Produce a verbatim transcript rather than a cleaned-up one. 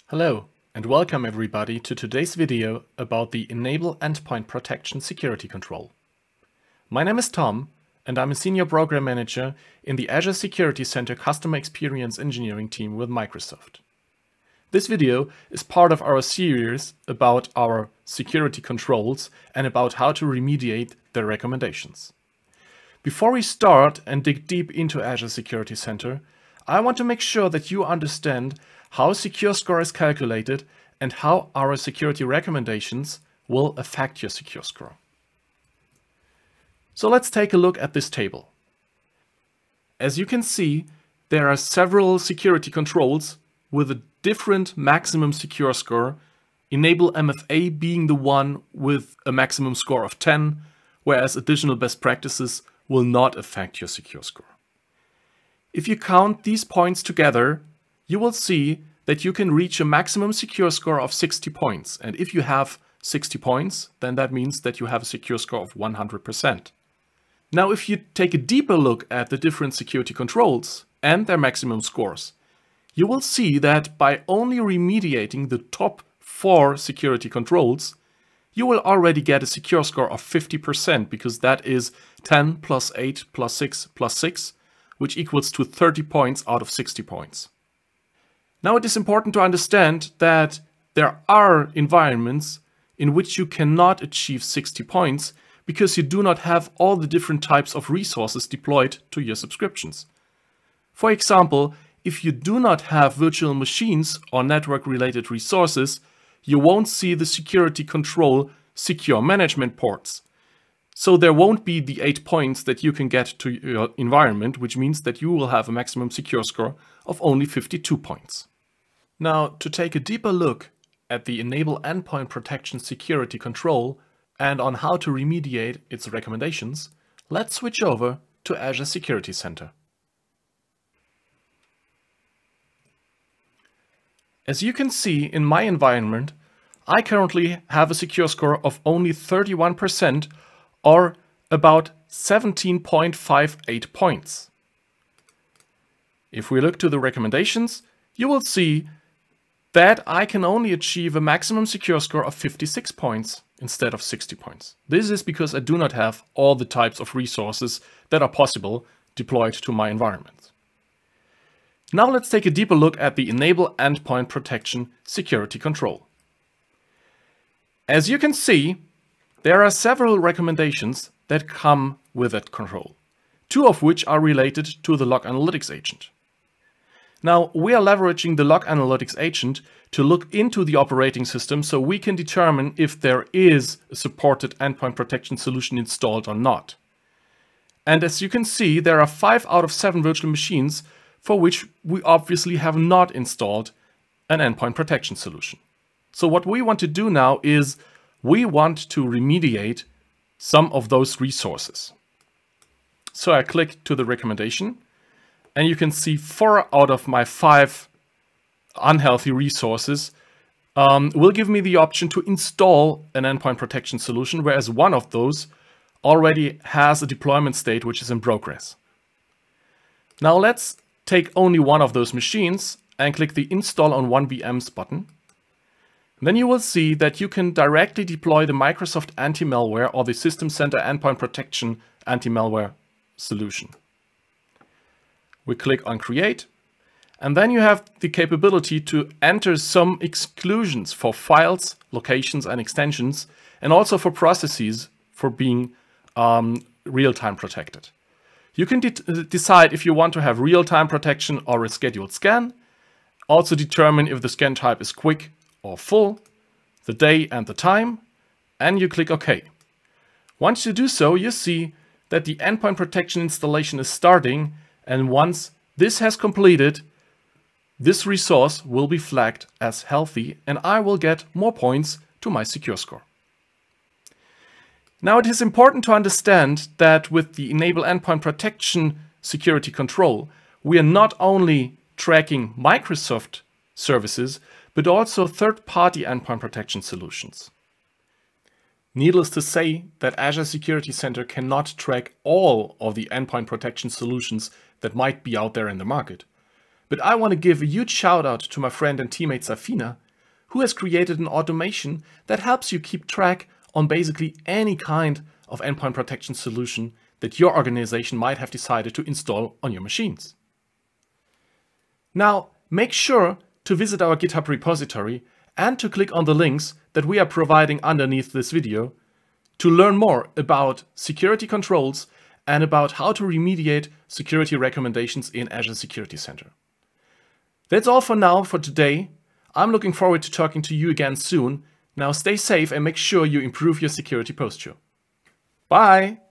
Hello and welcome everybody to today's video about the Enable Endpoint Protection Security Control. My name is Tom and I'm a Senior Program Manager in the Azure Security Center Customer Experience Engineering team with Microsoft. This video is part of our series about our security controls and about how to remediate their recommendations. Before we start and dig deep into Azure Security Center, I want to make sure that you understand how Secure Score is calculated and how our security recommendations will affect your Secure Score. So let's take a look at this table. As you can see, there are several security controls with a different maximum Secure Score, Enable M F A being the one with a maximum score of ten, whereas additional best practices will not affect your Secure Score. If you count these points together, you will see that you can reach a maximum Secure Score of sixty points. And if you have sixty points, then that means that you have a Secure Score of one hundred percent. Now, if you take a deeper look at the different security controls and their maximum scores, you will see that by only remediating the top four security controls, you will already get a Secure Score of fifty percent, because that is ten plus eight plus six plus six, which equals to thirty points out of sixty points. Now it is important to understand that there are environments in which you cannot achieve sixty points because you do not have all the different types of resources deployed to your subscriptions. For example, if you do not have virtual machines or network-related resources, you won't see the security control secure management ports. So there won't be the eight points that you can get to your environment, which means that you will have a maximum Secure Score of only fifty-two points. Now, to take a deeper look at the Enable Endpoint Protection Security Control and on how to remediate its recommendations, let's switch over to Azure Security Center. As you can see in my environment, I currently have a Secure Score of only thirty-one percent, or about seventeen point five eight points. If we look to the recommendations, you will see that I can only achieve a maximum Secure Score of fifty-six points instead of sixty points. This is because I do not have all the types of resources that are possible deployed to my environment. Now let's take a deeper look at the Enable Endpoint Protection Security Control. As you can see, there are several recommendations that come with that control, two of which are related to the Log Analytics agent. Now, we are leveraging the Log Analytics agent to look into the operating system so we can determine if there is a supported endpoint protection solution installed or not. And as you can see, there are five out of seven virtual machines for which we obviously have not installed an endpoint protection solution. So what we want to do now is we want to remediate some of those resources. So I click to the recommendation, and you can see four out of my five unhealthy resources um, will give me the option to install an endpoint protection solution, whereas one of those already has a deployment state which is in progress. Now let's take only one of those machines and click the Install on one V Ms button. Then you will see that you can directly deploy the Microsoft Anti-Malware or the System Center Endpoint Protection Anti-Malware solution. We click on Create, and then you have the capability to enter some exclusions for files, locations, and extensions, and also for processes for being um, real-time protected. You can de decide if you want to have real-time protection or a scheduled scan, also determine if the scan type is quick or full, the day and the time, and you click OK. Once you do so, you see that the endpoint protection installation is starting, and once this has completed, this resource will be flagged as healthy and I will get more points to my Secure Score. Now it is important to understand that with the Enable Endpoint Protection Security Control, we are not only tracking Microsoft services, but also third-party endpoint protection solutions. Needless to say that Azure Security Center cannot track all of the endpoint protection solutions that might be out there in the market. but I want to give a huge shout out to my friend and teammate Safina, who has created an automation that helps you keep track on basically any kind of endpoint protection solution that your organization might have decided to install on your machines. Now, make sure to visit our GitHub repository and to click on the links that we are providing underneath this video to learn more about security controls and about how to remediate security recommendations in Azure Security Center. That's all for now for today. I'm looking forward to talking to you again soon. Now stay safe and make sure you improve your security posture. Bye!